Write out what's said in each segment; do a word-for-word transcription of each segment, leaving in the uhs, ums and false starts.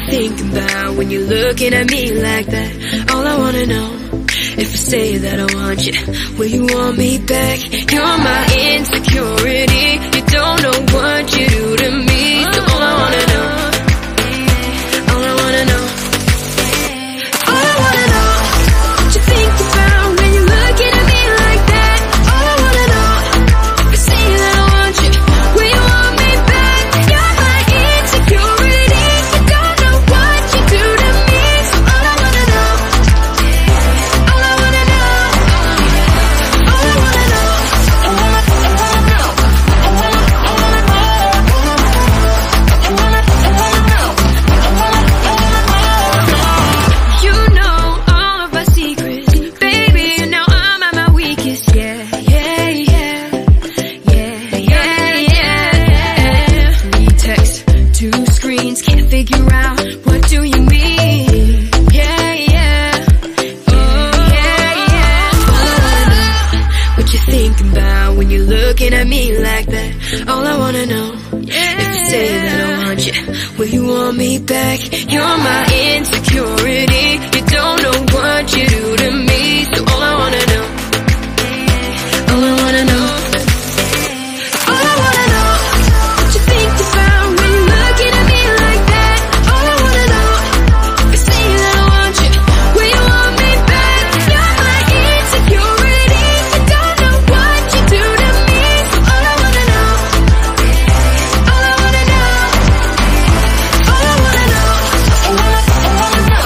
thinking about when you're looking at me like that? All I wanna know, if I say that I want you, will you want me back? You're my insecurity, you don't know what you do to me. So all I wanna know, all I wanna know, all I wanna know, what you think about when you're looking at me like that? All I wanna know, if I say that I want you, will you want me back? You're my insecurity, you don't know what you do to me. So all I wanna know, all I wanna know, all I wanna know, all I wanna know, all I wanna know, you know all of my secrets, baby, and now I'm at my weakest. Yeah, yeah, yeah, yeah, yeah, yeah. Three texts, two screens, can't figure out what do you mean. Yeah, yeah, oh, yeah, yeah. All I wanna know, what you thinking about when you're looking at me like that? All I wanna know, if you say that I want you, will you want me back? You're my insecurity, you don't know what you do to me. So all I wanna know, all I wanna know, all I wanna know, what you think about when you're looking at me like that? All I wanna know, if you say that I want you, will you want me back? You're my insecurity, you don't know what you do to me. So all I wanna know, all I wanna know, all I wanna know, all I wanna know,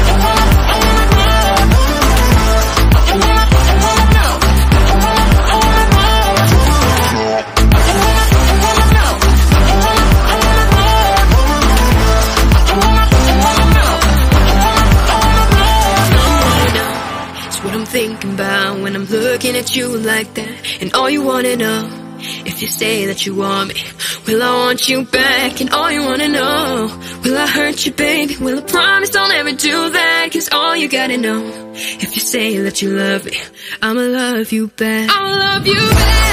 it's what I'm thinking about when I'm looking at you like that. And all you wanna know, if you say that you want me, will I want you back? And all you wanna know, will I hurt you, baby? Will I promise I'll never do that? Cause all you gotta know, if you say that you love me, I'ma love you back. I'll love you back.